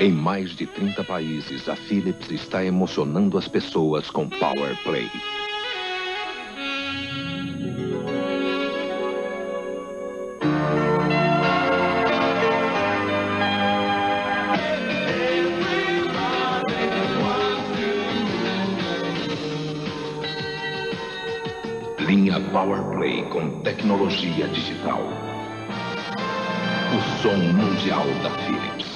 Em mais de 30 países, a Philips está emocionando as pessoas com Power Play. Linha Power Play com tecnologia digital. O som mundial da Philips.